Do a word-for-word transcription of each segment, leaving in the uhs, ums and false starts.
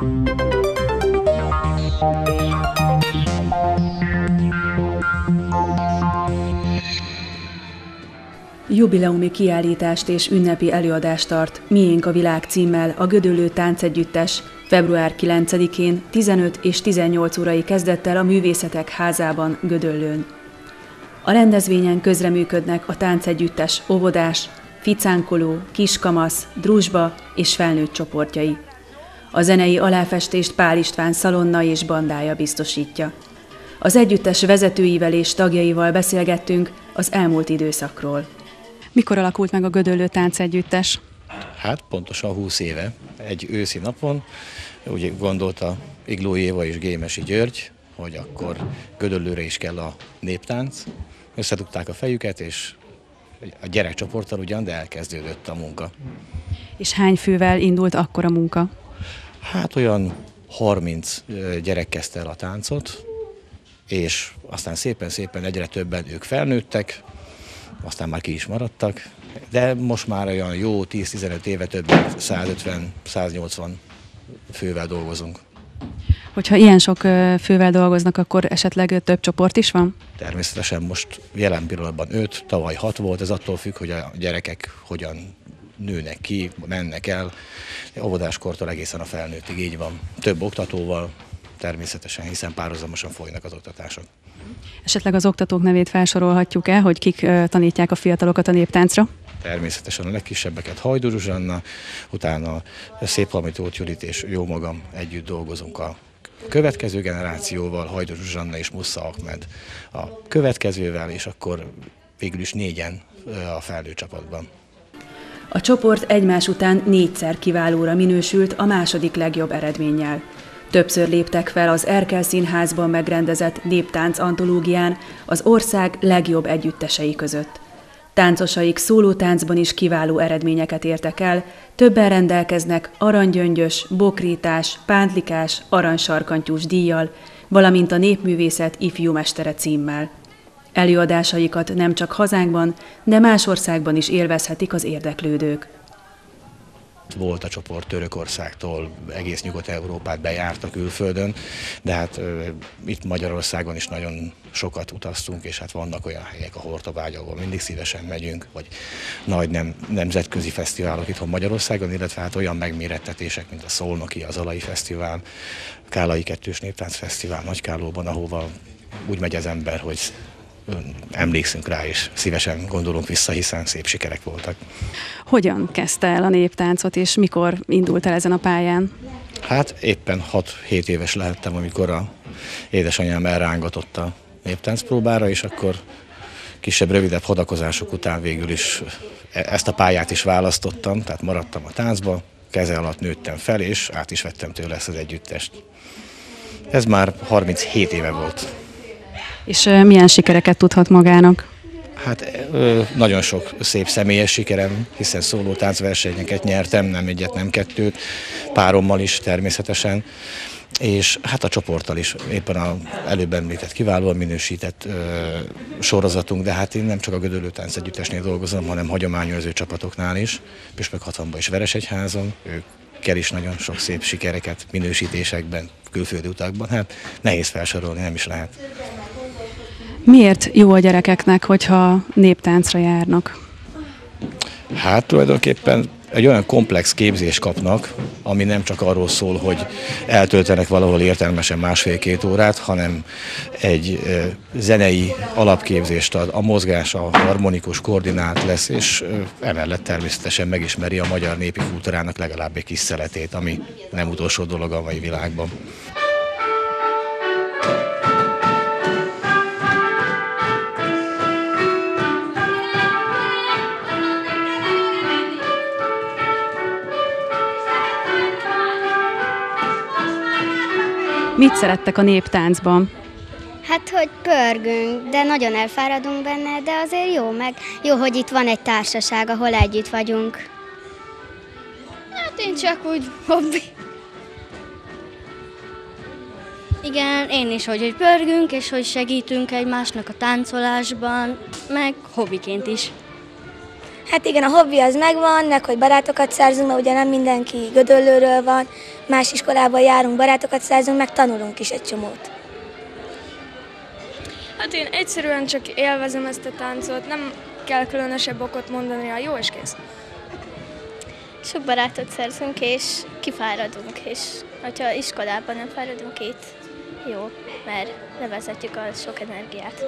Jubileumi kiállítást és ünnepi előadást tart Miénk a világ címmel a Gödöllő Táncegyüttes február kilencedikén tizenöt és tizennyolc órai kezdettel a Művészetek Házában Gödöllőn. A rendezvényen közreműködnek a táncegyüttes óvodás, ficánkoló, kiskamasz, drúzsba és felnőtt csoportjai. A zenei aláfestést Pál István szalonna és bandája biztosítja. Az együttes vezetőivel és tagjaival beszélgettünk az elmúlt időszakról. Mikor alakult meg a Gödöllő Táncegyüttes? Hát pontosan húsz éve, egy őszi napon, úgy gondolta Igló Éva és Gémesi György, hogy akkor Gödöllőre is kell a néptánc. Összedugták a fejüket, és a gyerekcsoporttal ugyan, de elkezdődött a munka. És hány fővel indult akkor a munka? Hát olyan harminc gyerek kezdte el a táncot, és aztán szépen-szépen egyre többen ők felnőttek, aztán már ki is maradtak, de most már olyan jó tíz-tizenöt éve több mint százötven-száznyolcvan fővel dolgozunk. Hogyha ilyen sok fővel dolgoznak, akkor esetleg több csoport is van? Természetesen most jelen pillanatban öt, tavaly hat volt, ez attól függ, hogy a gyerekek hogyan nőnek ki, mennek el, óvodáskortól egészen a felnőttig így van. Több oktatóval természetesen, hiszen párhuzamosan folynak az oktatások. Esetleg az oktatók nevét felsorolhatjuk el, hogy kik tanítják a fiatalokat a néptáncra? Természetesen a legkisebbeket Hajdú Zsuzsanna, utána Széphalmi Tóth Judit és jó magam együtt dolgozunk a következő generációval, Hajdú Zsuzsanna és Musza Ahmed a következővel, és akkor végül is négyen a felnőtt csapatban. A csoport egymás után négyszer kiválóra minősült a második legjobb eredménnyel. Többször léptek fel az Erkel Színházban megrendezett néptánc antológián az ország legjobb együttesei között. Táncosaik szólótáncban is kiváló eredményeket értek el, többen rendelkeznek aranygyöngyös, bokrítás, pántlikás, aranysarkantyús díjjal, valamint a Népművészet ifjúmestere címmel. Előadásaikat nem csak hazánkban, de más országban is élvezhetik az érdeklődők. Volt a csoport Törökországtól, egész Nyugat-Európát bejárta külföldön, de hát ö, itt Magyarországon is nagyon sokat utaztunk, és hát vannak olyan helyek, a Hortobágy, ahol mindig szívesen megyünk, vagy nagy nem, nemzetközi fesztiválok itthon Magyarországon, illetve hát olyan megmérettetések, mint a Szolnoki, az Alai Fesztivál, Kálai Kettős Néptánc Fesztivál Nagykálóban, ahova úgy megy az ember, hogy emlékszünk rá, és szívesen gondolunk vissza, hiszen szép sikerek voltak. Hogyan kezdte el a néptáncot, és mikor indult el ezen a pályán? Hát éppen hat-hét éves lehettem, amikor a édesanyám elrángatott a néptáncpróbára, és akkor kisebb, rövidebb hadakozások után végül is ezt a pályát is választottam, tehát maradtam a táncba, keze alatt nőttem fel, és át is vettem tőle ezt az együttest. Ez már harminchét éve volt. És milyen sikereket tudhat magának? Hát nagyon sok szép személyes sikerem, hiszen szólótáncversenyeket nyertem, nem egyet, nem kettőt, párommal is természetesen, és hát a csoporttal is, éppen az előbb említett kiválóan minősített ö, sorozatunk, de hát én nem csak a Gödöllő Táncegyüttesnél dolgozom, hanem hagyományőrző csapatoknál is, Püspök hatvanban is Veresegyházon, őkkel is nagyon sok szép sikereket minősítésekben, külföldi utakban, hát nehéz felsorolni, nem is lehet. Miért jó a gyerekeknek, hogyha néptáncra járnak? Hát tulajdonképpen egy olyan komplex képzést kapnak, ami nem csak arról szól, hogy eltöltenek valahol értelmesen másfél-két órát, hanem egy zenei alapképzést ad, a mozgás, a harmonikus, koordinált lesz, és emellett természetesen megismeri a magyar népi kultúrának legalább egy kis szeletét, ami nem utolsó dolog a mai világban. Mit szerettek a néptáncban? Hát, hogy pörgünk, de nagyon elfáradunk benne, de azért jó, meg jó, hogy itt van egy társaság, ahol együtt vagyunk. Hát én csak úgy hobbi. Igen, én is, hogy, hogy pörgünk, és hogy segítünk egymásnak a táncolásban, meg hobbiként is. Hát igen, a hobbi az megvan, meg hogy barátokat szerzünk, mert ugye nem mindenki Gödöllőről van, más iskolába járunk, barátokat szerzünk, meg tanulunk is egy csomót. Hát én egyszerűen csak élvezem ezt a táncot, nem kell különösebb okot mondani rá, jó és kész. Sok barátot szerzünk, és kifáradunk, és ha iskolában nem fáradunk itt, jó, mert levezetjük a sok energiát.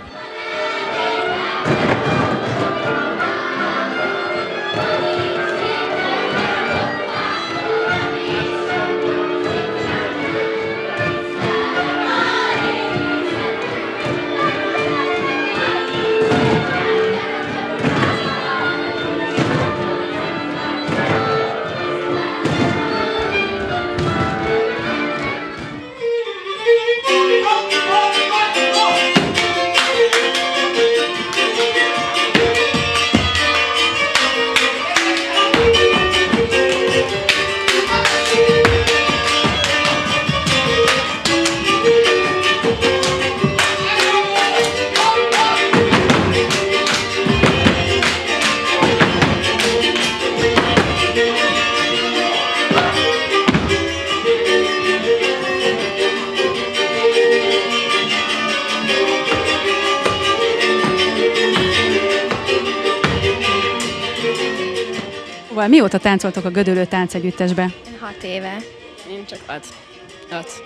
Mióta táncoltok a Gödöllő Táncegyüttesbe? Hat éve. Én csak öt. Öt.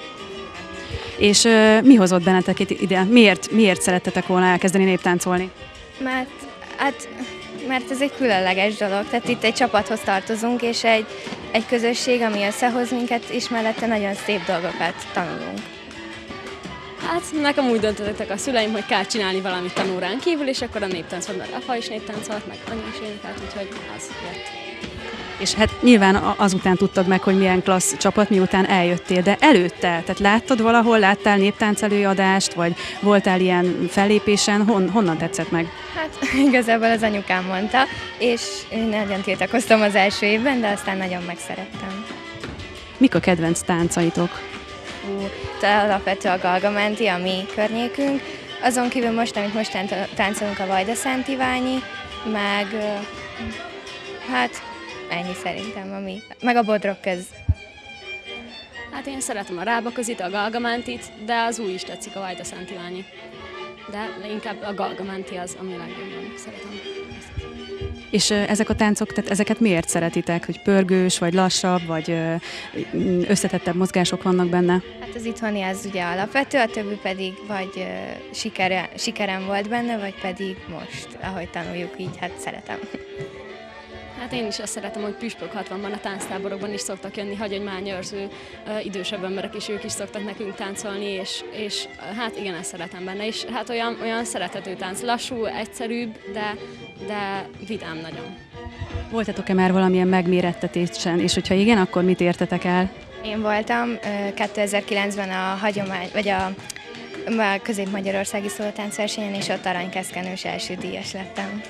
És uh, mi hozott benneteket ide? Miért, miért szerettetek volna elkezdeni néptáncolni? Mert, hát, mert ez egy különleges dolog. Tehát itt egy csapathoz tartozunk, és egy, egy közösség, ami összehoz minket, és mellette nagyon szép dolgokat tanulunk. Hát nekem úgy döntöttek a szüleim, hogy kell csinálni valamit tanórán kívül, és akkor a néptáncot, mert apa is néptáncolt, meg anya is énekelt, úgyhogy az jött. És hát nyilván azután tudtad meg, hogy milyen klassz csapat, miután eljöttél, de előtte, tehát láttad valahol, láttál néptánc előadást, vagy voltál ilyen fellépésen, Hon, honnan tetszett meg? Hát igazából az anyukám mondta, és én nagyon tiltakoztam az első évben, de aztán nagyon megszerettem. Mik a kedvenc táncaitok? Hú, tehát alapvető a Galgamenti, a mi környékünk. Azon kívül most, amit most táncolunk, a Vajdaszánt Iványi, meg hát ennyi szerintem, ami, meg a Bodrog köz. Hát én szeretem a Rábaközit, a Galgamantit, de az új is tetszik, a Vajdaszánt Iványi. De inkább a Galgamanti az, ami legjobban szeretem. És ezek a táncok, tehát ezeket miért szeretitek? Hogy pörgős, vagy lassabb, vagy összetettebb mozgások vannak benne? Hát az itthoni az ugye alapvető, a többi pedig vagy sikere, sikerem volt benne, vagy pedig most, ahogy tanuljuk, így hát szeretem. Hát én is azt szeretem, hogy Püspök hatvanban a tánctáborokban is szoktak jönni hagyományőrző idősebb emberek, és ők is szoktak nekünk táncolni, és, és hát igen, ezt szeretem benne, és hát olyan, olyan szerethető tánc, lassú, egyszerűbb, de, de vidám nagyon. Voltatok-e már valamilyen megmérettetésen, és hogyha igen, akkor mit értetek el? Én voltam kétezer-kilencben a hagyomány, vagy a, a Közép-Magyarországi Szólatáncversenyen, és ott aranykeszkenős első díjas lettem.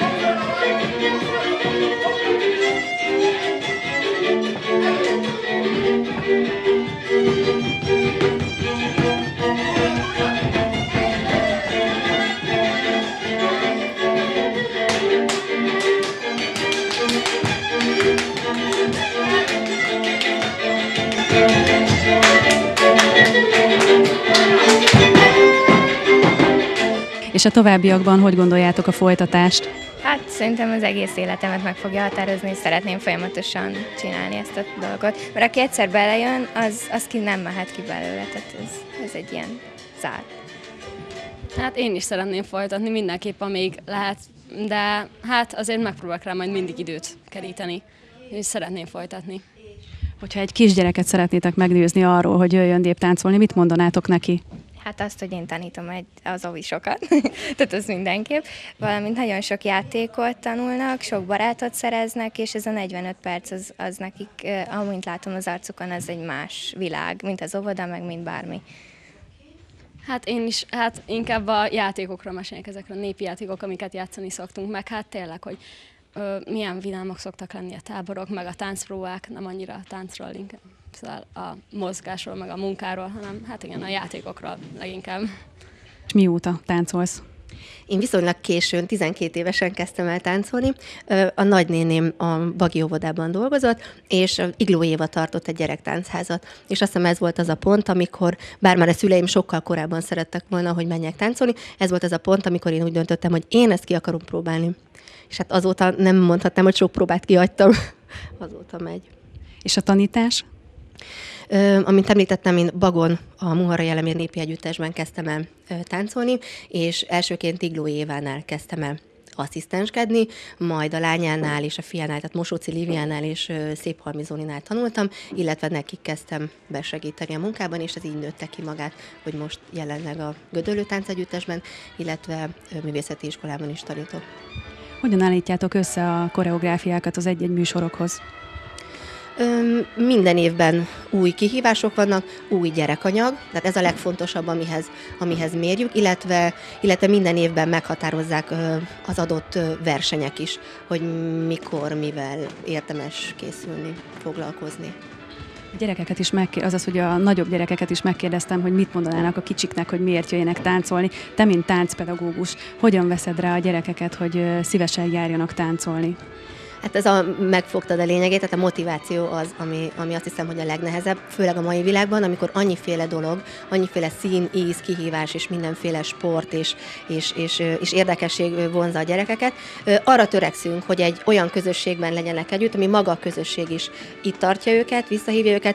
És a továbbiakban hogy gondoljátok a folytatást? Hát szerintem az egész életemet meg fogja határozni, és szeretném folyamatosan csinálni ezt a dolgot. Mert aki egyszer belejön, az, az ki nem mehet ki belőle, tehát ez, ez egy ilyen zár. Hát én is szeretném folytatni mindenképp, amíg lehet, de hát azért megpróbálok rá majd mindig időt keríteni, és szeretném folytatni. Hogyha egy kisgyereket szeretnétek meggyőzni arról, hogy jöjjön néptáncolni, mit mondanátok neki? Hát azt, hogy én tanítom egy, az óvisokat, tehát az mindenképp. Valamint nagyon sok játékot tanulnak, sok barátot szereznek, és ez a negyvenöt perc az, az nekik, amint látom az arcukon, az egy más világ, mint az óvoda, meg mint bármi. Hát én is, hát inkább a játékokra mesélek, ezekre a népi játékok, amiket játszani szoktunk, meg hát tényleg, hogy ö, milyen vidámok szoktak lenni a táborok, meg a táncpróbák, nem annyira a táncról, inkább szóval a mozgásról, meg a munkáról, hanem hát igen, a játékokról leginkább. És mióta táncolsz? Én viszonylag későn, tizenkét évesen kezdtem el táncolni. A nagynéném a Bagi óvodában dolgozott, és Igló Éva tartott egy gyerektáncházat. És azt hiszem ez volt az a pont, amikor, bár már a szüleim sokkal korábban szerettek volna, hogy menjek táncolni, ez volt az a pont, amikor én úgy döntöttem, hogy én ezt ki akarom próbálni. És hát azóta nem mondhatnám, hogy sok próbát kihagytam. Azóta megy. És a tanítás? Ö, amint említettem, én Bagon, a Muharrai Elemér Népi Együttesben kezdtem el ö, táncolni, és elsőként Igló Évánál kezdtem el asszisztenskedni, majd a lányánál és a fiánál, tehát Mosóci Líviánál és ö, Széphalmi Zoninál tanultam, illetve nekik kezdtem besegíteni a munkában, és ez így nőtte ki magát, hogy most jelenleg a Gödöllő Táncegyüttesben, illetve ö, művészeti iskolában is tanítok. Hogyan állítjátok össze a koreográfiákat az egy-egy műsorokhoz? Minden évben új kihívások vannak, új gyerekanyag, tehát ez a legfontosabb, amihez, amihez mérjük, illetve, illetve minden évben meghatározzák az adott versenyek is, hogy mikor, mivel érdemes készülni, foglalkozni. A gyerekeket is megkérdeztem, azaz, hogy a nagyobb gyerekeket is megkérdeztem, hogy mit mondanának a kicsiknek, hogy miért jöjjenek táncolni. Te, mint táncpedagógus, hogyan veszed rá a gyerekeket, hogy szívesen járjanak táncolni? Hát ez a megfogtad a lényegét, tehát a motiváció az, ami, ami azt hiszem, hogy a legnehezebb, főleg a mai világban, amikor annyiféle dolog, annyiféle szín, íz, kihívás és mindenféle sport és, és, és, és érdekesség vonzza a gyerekeket. Arra törekszünk, hogy egy olyan közösségben legyenek együtt, ami maga a közösség is itt tartja őket, visszahívja őket.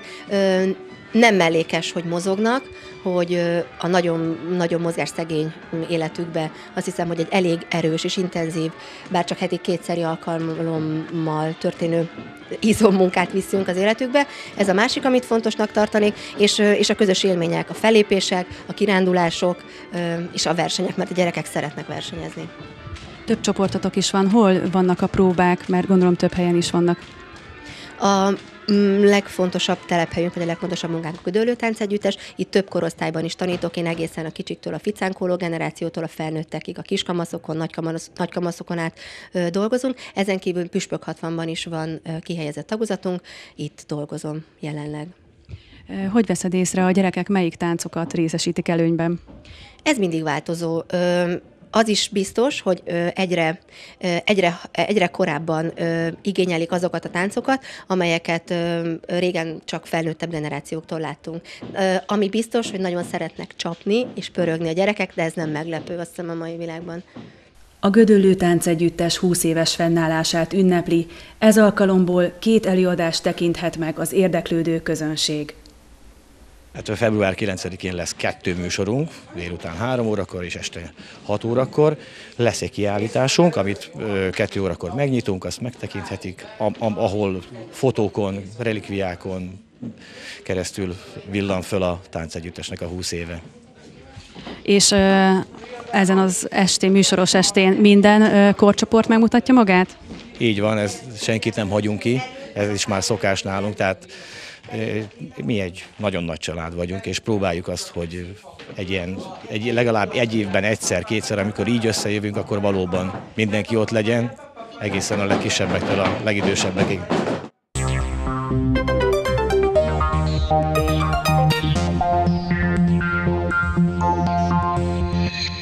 Nem mellékes, hogy mozognak, hogy a nagyon, nagyon mozgásszegény életükbe azt hiszem, hogy egy elég erős és intenzív, bár csak heti kétszeri alkalommal történő izommunkát viszünk az életükbe. Ez a másik, amit fontosnak tartanék, és, és a közös élmények, a fellépések, a kirándulások és a versenyek, mert a gyerekek szeretnek versenyezni. Több csoportotok is van. Hol vannak a próbák, mert gondolom több helyen is vannak? A legfontosabb telephelyünk, vagy a legfontosabb munkánk a Gödöllő Táncegyüttes. Itt több korosztályban is tanítok, én egészen a kicsiktől a ficánkoló generációtól a felnőttekig, a kiskamaszokon, nagykamasz, nagykamaszokon át ö, dolgozunk. Ezen kívül Püspök hatvanban is van ö, kihelyezett tagozatunk, itt dolgozom jelenleg. Hogy veszed észre, a gyerekek melyik táncokat részesítik előnyben? Ez mindig változó. Ö, Az is biztos, hogy egyre, egyre, egyre korábban igényelik azokat a táncokat, amelyeket régen csak felnőttebb generációktól láttunk. Ami biztos, hogy nagyon szeretnek csapni és pörögni a gyerekek, de ez nem meglepő, azt hiszem, a mai világban. A Gödöllő Táncegyüttes húsz éves fennállását ünnepli, ez alkalomból két előadást tekinthet meg az érdeklődő közönség. Hát február kilencedikén lesz kettő műsorunk, délután három órakor és este hat órakor. Lesz egy kiállításunk, amit kettő órakor megnyitunk, azt megtekinthetik, ahol fotókon, relikviákon keresztül villan föl a táncegyüttesnek a húsz éve. És ezen az estén, műsoros estén minden korcsoport megmutatja magát? Így van, ez senkit nem hagyunk ki, ez is már szokás nálunk, tehát mi egy nagyon nagy család vagyunk, és próbáljuk azt, hogy egy ilyen, egy, legalább egy évben egyszer, kétszer, amikor így összejövünk, akkor valóban mindenki ott legyen, egészen a legkisebbektől a legidősebbekig.